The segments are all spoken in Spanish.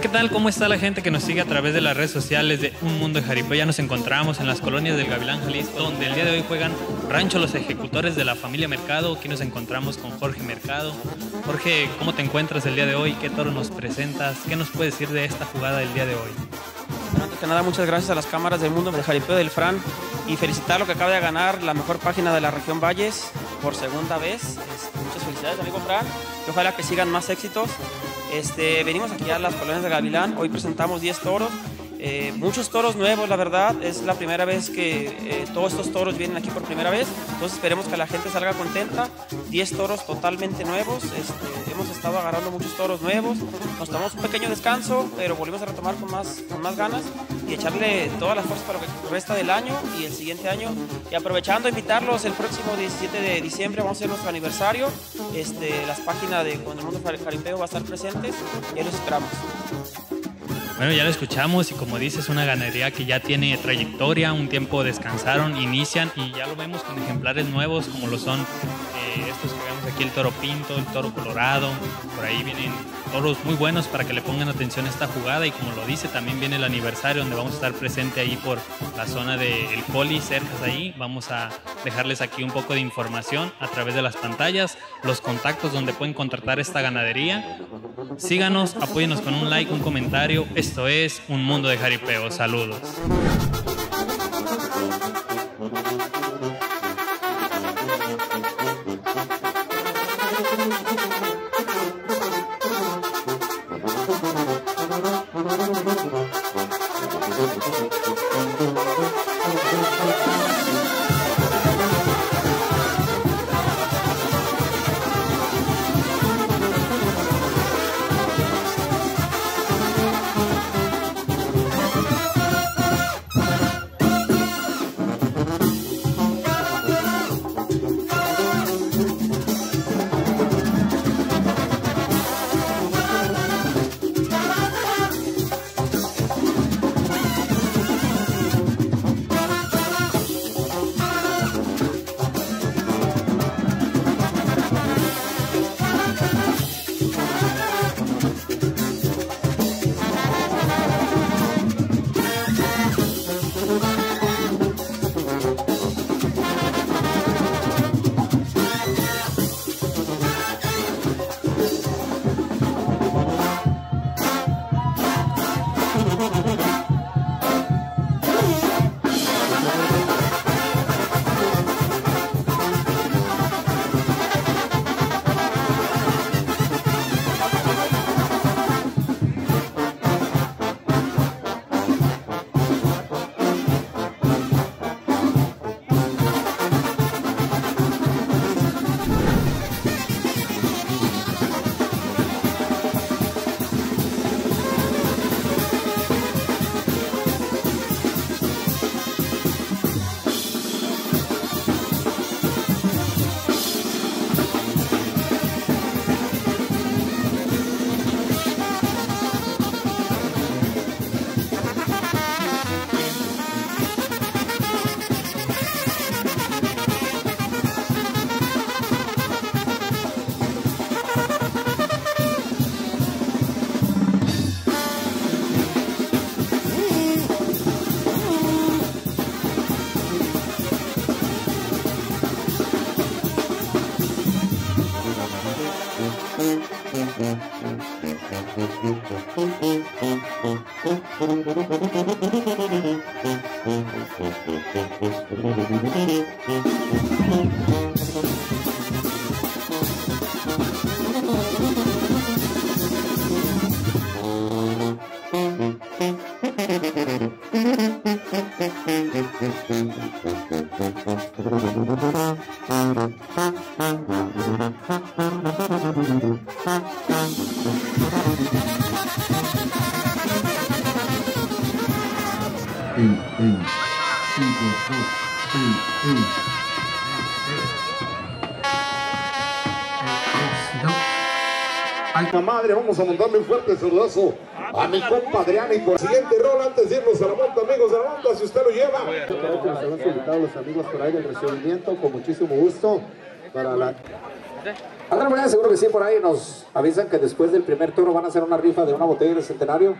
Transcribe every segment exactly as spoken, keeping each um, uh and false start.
tal? ¿Cómo está la gente que nos sigue a través de las redes sociales de Un Mundo de Jaripeo? Ya nos encontramos en las colonias del Gavilán, Jalisco, donde el día de hoy juegan Rancho Los Ejecutores de la familia Mercado. Aquí nos encontramos con Jorge Mercado. Jorge, ¿cómo te encuentras el día de hoy? ¿Qué toro nos presentas? ¿Qué nos puedes decir de esta jugada del día de hoy? Bueno, antes que nada, muchas gracias a las cámaras del Mundo de Jaripeo del Fran y felicitar lo que acaba de ganar la mejor página de la región Valles por segunda vez. Este, muchas felicidades, amigo Fran, y ojalá que sigan más éxitos. Este, venimos aquí a las colonias de Gavilán, hoy presentamos diez toros, eh, muchos toros nuevos, la verdad, es la primera vez que eh, todos estos toros vienen aquí por primera vez, entonces esperemos que la gente salga contenta. Diez toros totalmente nuevos, este, hemos estado agarrando muchos toros nuevos, nos tomamos un pequeño descanso, pero volvimos a retomar con más, con más ganas y echarle todas las fuerzas para lo que resta del año y el siguiente año. Y aprovechando, invitarlos el próximo diecisiete de diciembre, vamos a hacer nuestro aniversario. Este, las páginas de Con el Mundo Jaripeo va a estar presentes y ahí los esperamos. Bueno, ya lo escuchamos y como dices, una ganadería que ya tiene trayectoria, un tiempo descansaron, inician y ya lo vemos con ejemplares nuevos como lo son eh, estos que vemos aquí, el toro pinto, el toro colorado. Por ahí vienen toros muy buenos para que le pongan atención a esta jugada y como lo dice, también viene el aniversario donde vamos a estar presente ahí por la zona del Poli, cerca de ahí. Vamos a dejarles aquí un poco de información a través de las pantallas, los contactos donde pueden contratar esta ganadería. Síganos, apóyenos con un like, un comentario. Esto es Un Mundo de Jaripeo. Saludos. Ay, la madre, vamos a mandarle un fuerte saludazo a mi compa Adrián y por el siguiente rol antes de irnos a la monta, amigos de la monta, si usted lo lleva. Creo que nos han invitado los amigos por ahí del recibimiento, con muchísimo gusto para la... Andrés Morena, seguro que sí, por ahí nos avisan que después del primer toro van a hacer una rifa de una botella de centenario.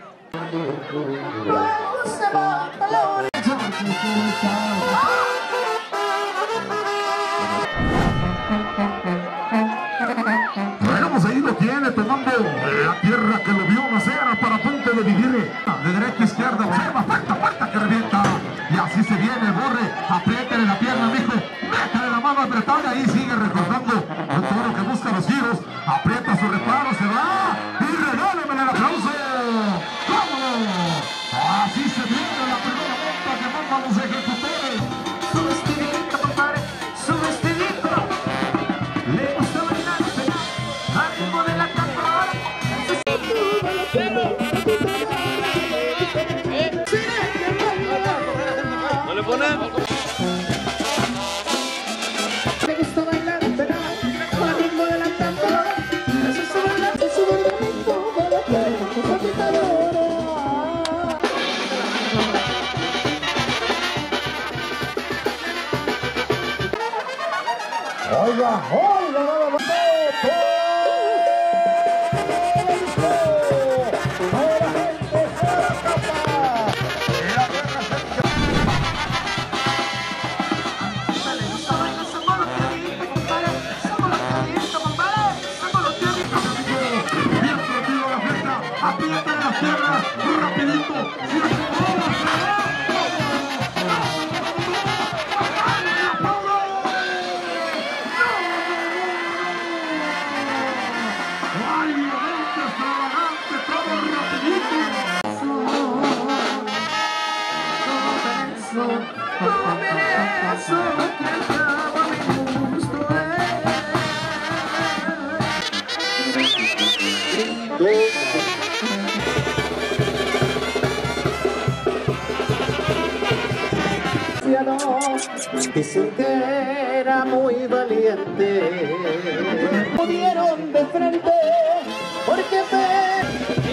Bueno, pues ahí lo tiene, tomando la tierra que lo vio nacer para punto de vivir. De derecha a izquierda, observa, falta, falta que revienta. Y así se viene, borre, apriétale la pierna, mijo. Métale la mano apretada y ahí sigue recortando. Un toro que busca los giros, aprieta su reparo, se va. Y regálemele el aplauso. ¡Vámonos! Así se viene la primera monta que mandan los ejecutores. Su vestidito, compadre, su vestidito. Le gusta bailar al ritmo de la tambora. ¿No le ponen? Le gusta bailar al ritmo de la tambora. Eso es bailar, es su movimiento de la pierna, su agitadora. Oiga, oiga, nada más. Aprieta las piernas, rapidito. Dicen que era muy valiente, murieron de frente porque me...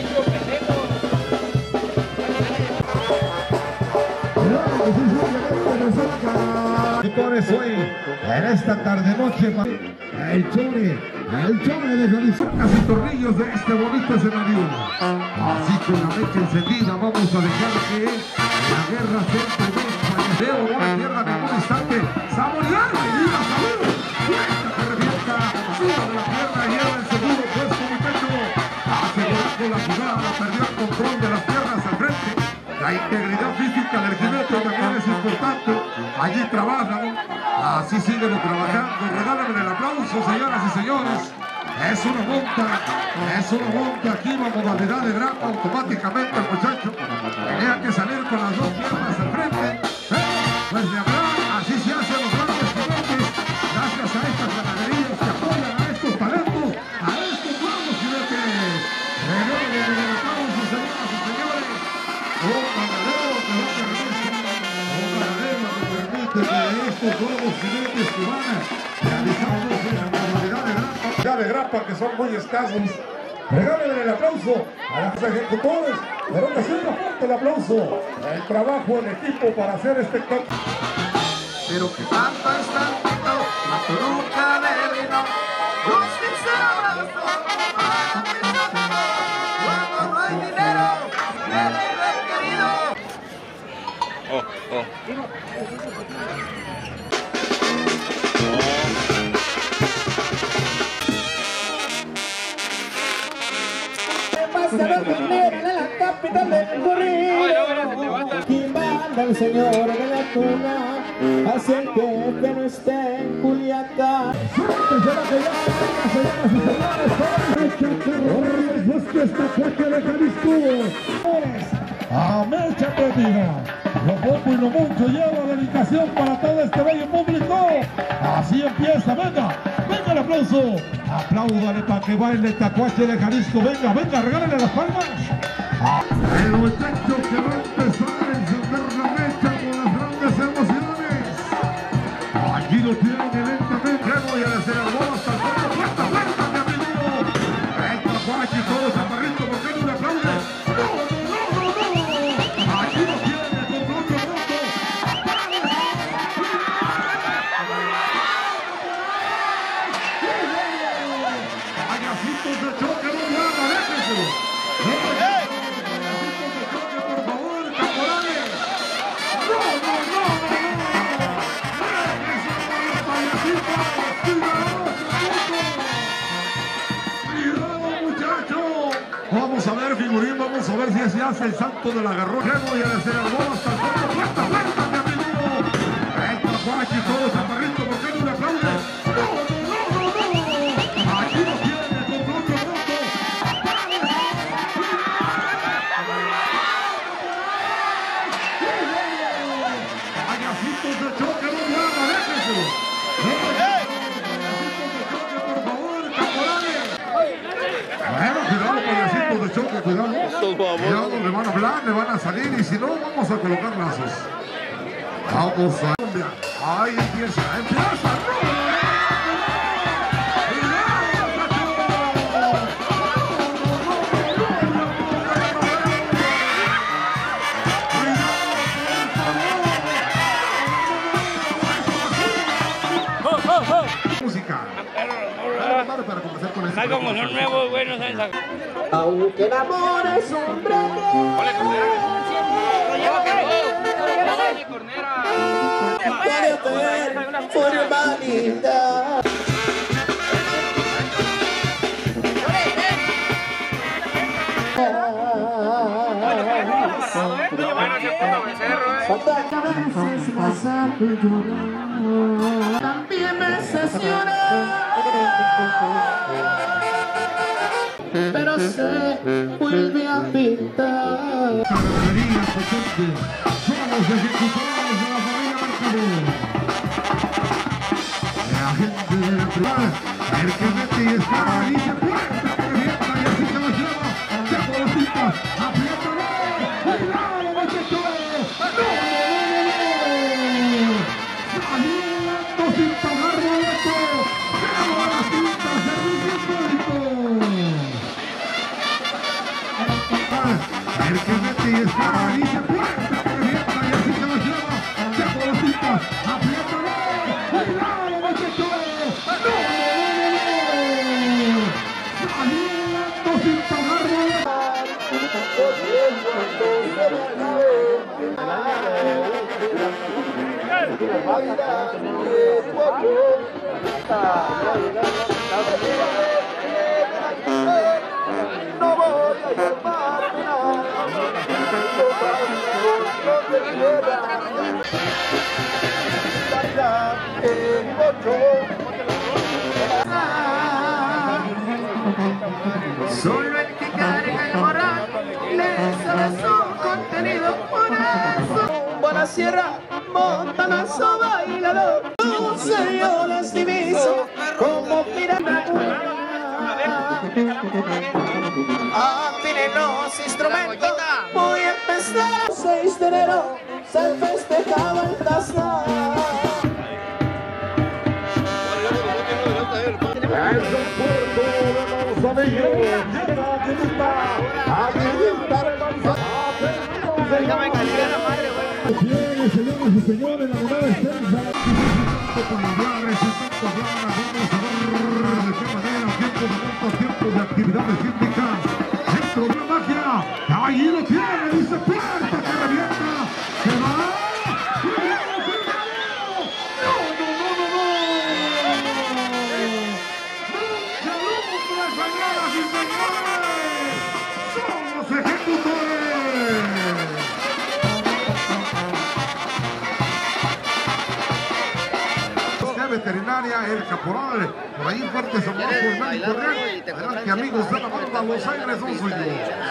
Y por eso hoy, en esta tarde noche, el chore, el chore de Jalisco, casi tornillos de este bonito escenario. Así con la mecha encendida vamos a dejar que la guerra se entremezcla. Debo no la tierra en ningún instante. Saborear la vida, salud. Fuerza que revienta, suba de la pierna y lleva el seguro puesto muchacho. Asegurando la jugada, perdió el control de las piernas al frente. La integridad física del jinete también es importante. Allí trabajan, así siguen trabajando. Regálame el aplauso, señoras y señores. Es una monta, es una monta. Aquí la modalidad de grapa, automáticamente el muchacho tenía que salir con las dos piernas al frente. ¿Eh? Pues de hablar, así se hacen los grandes jinetes. Gracias a estas ganaderías que apoyan a estos talentos, a estos nuevos jinetes. Regálame el aplauso, señoras y señores. Un ganadero que va a permitir, un ganadero que permite que estos nuevos jinetes que van realizándose en la modalidad de grapa, de grapa que son muy escasos. Regálenle el aplauso a los ejecutores, pero que siempre fuerte el aplauso. El trabajo en equipo para hacer espectáculo. Pero que tanto es tantito, la turuca de vino, los sinceros, cuando no hay dinero, me he querido. Oh, oh. Demasiado dinero en la capital del corrido. Aquí manda el señor de la tuna, hacia el jefe no esté en Culiacán. A mecha perdida. Lo poco y lo mucho lleva dedicación para todo este bello público. Así empieza, venga, venga el aplauso. Apláudale para que baile el tacuache de Jalisco. Venga, venga, regálale las palmas. El muchacho que va a empezar a encender la mecha con las grandes emociones. Aquí lo tiene lentamente. Voy a hacer el gol hasta el fondo. ¡Fuerza, fuerza, mi amigo! El tacuache, todo chaparrito, ¿por qué no le aplaude? ¡No, no, no, no! Aquí lo tiene con otro punto. ¡Vamos! si se hace el salto del agarrón. Voy a hacer el gol hasta el fondo. ¡Puesta, puesta, mi amigo! El Tacuachi, todo chaparrito, ¿por qué no le aplaude? ¡No, no, no, no! Aquí lo tiene, con otro punto. Payasitos de choque, no me haga, déjenselo. Payasitos de choque, por favor, caporales. Bueno, cuidado, payasitos de choque, cuidado. Cuidado, le van a hablar, le van a salir y si no, vamos a colocar lazos. Vamos a... Ahí empieza, empieza. Música. Para comenzar con esto. Como son nuevos, güey, no saben sacar. Aunque el amor es un por humanidad. También me haces llorar, pero se vuelve a pintar. Somos ejecutores de la familia Mercado. La gente de la privada, el que mete y está, dice puerta, que revienta y así se lo lleva. Se bolsita, apriétalo. ¡Cuidado, muchachos! ¡No! ¡Saliendo sin pagar boleto! ¡Pero a la cinta, servicio público! El que mete y está, dice puerta, que revienta y así se lo lleva. Se bolsita, apriétalo. ¡Cuidado, muchachos! ¡No! ¡Saliendo sin pagar boleto! No voy a llamarme nada. Solo el que carga el morral le sabe su contenido, por eso rumbo a la sierra montan a su bailador. Un señor las diviso como pirata. Afinen los instrumentos, voy a empezar. seis de enero se festejaba el Tazán. Es un puerto de Manzanillo. Bien, señores y señores, la moneda extensa. Con la blanca, ese tanto blanca, vamos a ver de qué manera, tiempo de montas, tiempo de actividades síndicas. Dentro de la máquina, ahí lo tiene, dice puerta que revienta, se va. ¡Cuidado, cuidado! ¡No, no, no, no, no! ¡Mucha lumbre, señoras y señores! ¡Somos ejecutores! Veterinaria, el caporal, por ahí fuerte sombrado por médico real. Adelante, amigos de la banda Los Aires son suyos.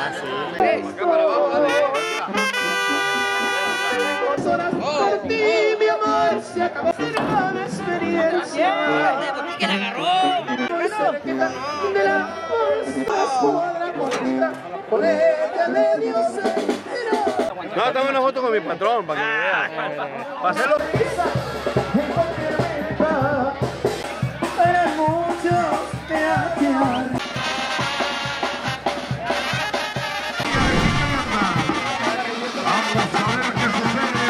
Horas por ti, mi amor, se acabó la experiencia. ¿Quién agarró? De la fuerza podrá conquistar, con ella de Dios entero. No, tengo una foto con mi patrón para que me vea. Para hacerlo. Para muchos te hacen. Vamos a ver qué sucede.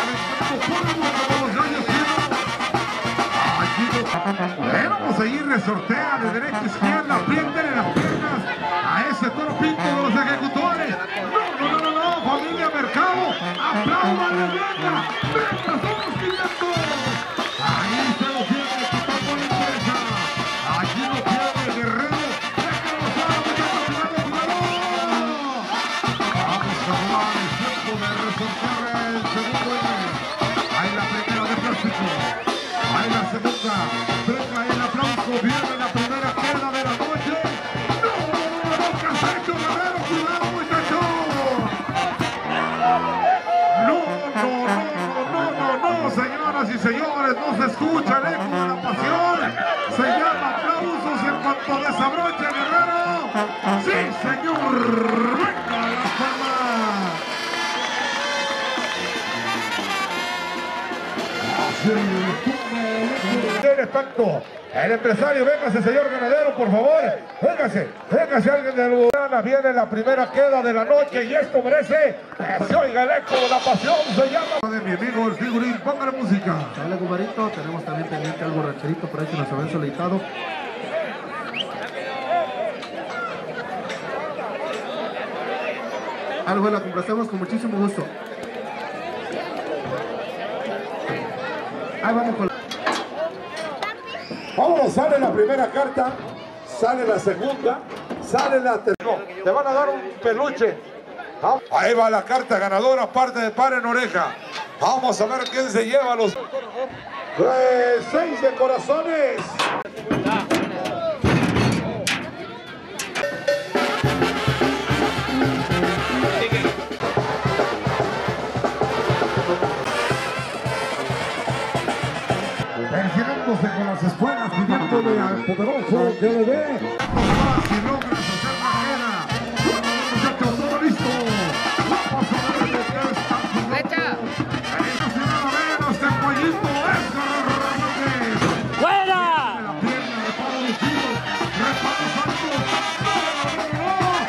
Bueno, pues ahí resortea de derecha a izquierda, apriétenle las piernas a ese toro pinto de los ejecutores. No, no, no, no, no, familia Mercado, aplaudan la venga, venga, somos quinientos. Ahí se lo tiene el papá por la derecha. Aquí lo tiene Guerrero. Déjalo, cuidado, cuidado, cuidado. Vamos a cuanto desabroche Guerrero. Sí, señor. Venga la palma. El efecto. El empresario, véngase, señor ganadero, por favor. Véngase, véngase alguien de Lugana. Viene la primera queda de la noche y esto merece que se oiga el eco de la pasión. Se llama de mi amigo el figurín. Póngale música. Dale, Gubarito. Tenemos también pendiente al borracherito por ahí que nos habían solicitado. Algo la complacemos con muchísimo gusto. Ahí vamos con la... Vámonos, sale la primera carta, sale la segunda, sale la tercera. Te van a dar un peluche. Ahí va la carta ganadora, parte de par en oreja. Vamos a ver quién se lleva los eh, seis de corazones. Perfilándose con las espuelas, pidiéndole al poderoso que le dé. Si logras hacer bajera, muchachos, todo listo. Vamos a ver de qué está su ¡Fecha! a ver, este pollito es Hernández. ¡Fuera! La pierna, reparo lucido, reparo santo. ¡No, no, no, no!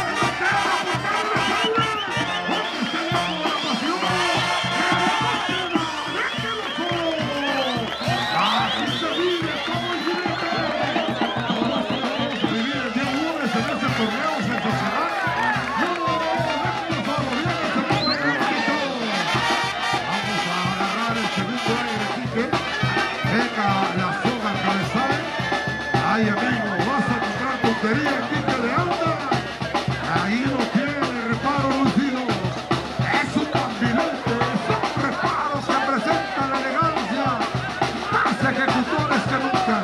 Ay, amigo, vas a comprar tontería aquí que de anda. Ahí lo tiene, reparo lucido. Es un ambiente, son reparos que presentan la elegancia. Más ejecutores que nunca.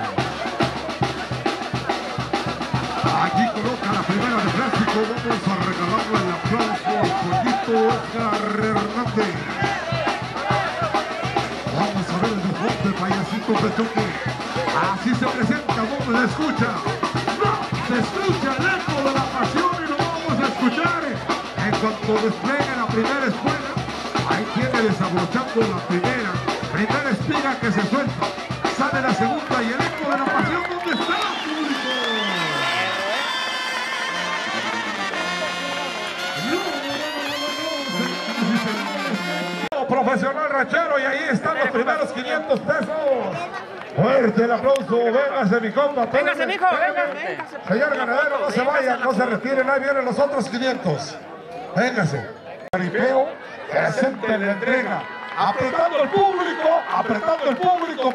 Aquí coloca la primera de plástico. Vamos a regalarle el aplauso al pollito Edgar Hernández. Vamos a ver el desmonte, payasito de choque. Así se presenta, ¿dónde se escucha? ¡No! Se escucha el eco de la pasión y lo vamos a escuchar. En cuanto despliegue la primera espuela, ahí tiene desabrochando la primera. Primera espiga que se suelta. Sale la segunda y el eco de la pasión, ¿dónde está el público? Profesional rachero y ahí están los primeros quinientos pesos. Fuerte el aplauso, véngase mi compa. Véngase, mijo, véngase. Señor ganadero, no se vayan, no se retiren, ahí vienen los otros quinientos. Véngase. Jaripeo, presente en la entrega. Apretando el público, apretando el público.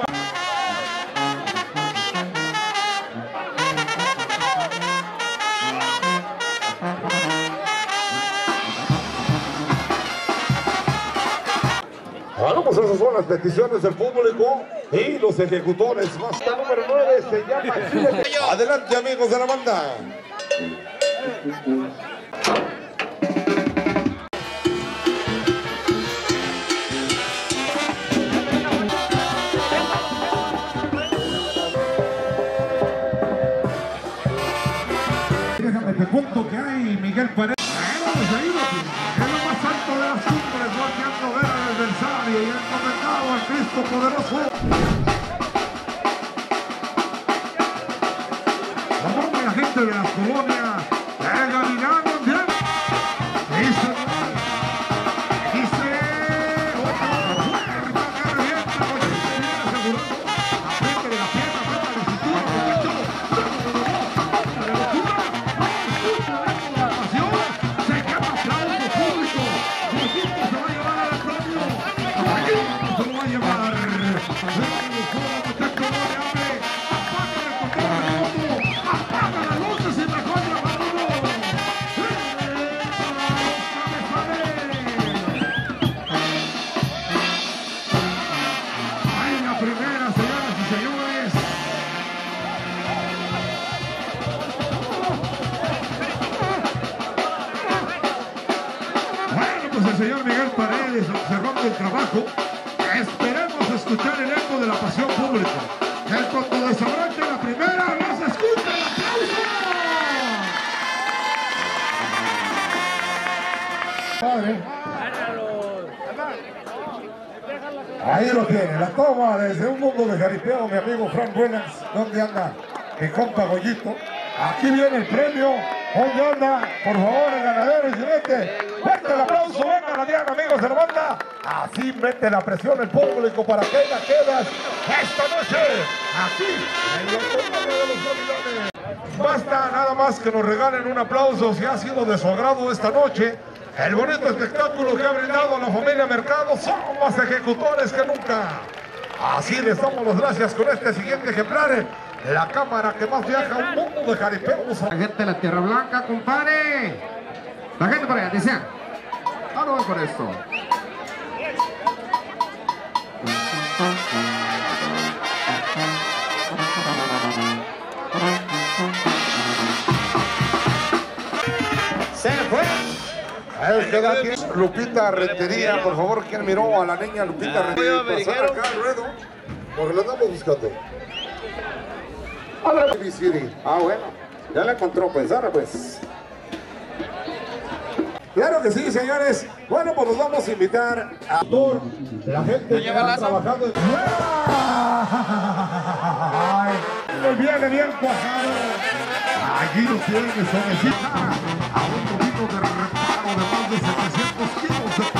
Bueno, pues esas son las peticiones del público y los ejecutores. Más la número nueve se llama Chile. Adelante, amigos de la banda. Déjame te cuento que hay Miguel Paredes. Es lo más alto de las cumbres, volteando ver al adversario y encomendado al Cristo poderoso. Vamos a la gente de las colonias, el Gavilán Mundial. Dice, dice, otra fuerza que revienta, oye, viene asegurando, apriete de la pierna, aprieta de la cintura, muchacho. De locura, no escucha de la pasión, se quema aplauso público. Equipo se va a llevar al premio. Equipo se lo va a llevar. Muchacho, no le hable. Apaga el control remoto. Apaga las luces y mejor la vámonos. Ahí la primera, señoras y señores. Bueno, pues el señor Miguel Paredes observando el trabajo. Esperemos escuchar el eco de la pasión pública. El cuando desabroche la primera, no se escucha. Ahí lo tiene, la toma desde un mundo de jaripeo, mi amigo Fran Buenas. ¿Dónde anda mi compa Goyito? Aquí viene el premio. ¿Dónde anda? Por favor, el ganadero y jinete. Fuerte el aplauso, venga la diana, amigos de la banda. Así mete la presión el público para que la quedas esta noche. Aquí, en el torneo de los Gavilanes. Basta nada más que nos regalen un aplauso si ha sido de su agrado esta noche. El bonito espectáculo que ha brindado la familia Mercado. Son más ejecutores que nunca. Así les damos las gracias con este siguiente ejemplar. La cámara que más viaja un mundo de jaripeos. La gente de la Tierra Blanca, compadre. La gente por allá, decían. Ah, no voy con esto. Se fue. Ahí queda aquí Lupita Rentería, por favor, ¿quién miró a la niña Lupita Rentería? Pasar acá al ruedo, porque lo andamos buscando. Ah, bueno, ya la encontró, pues, ahora pues. Claro que sí, señores. Bueno, pues nos vamos a invitar a toda la gente que ha trabajado. ¡Ay! Nos viene bien cuajado. Allí lo tiene, suavecita. A un poquito de reparo de más de setecientos kilos de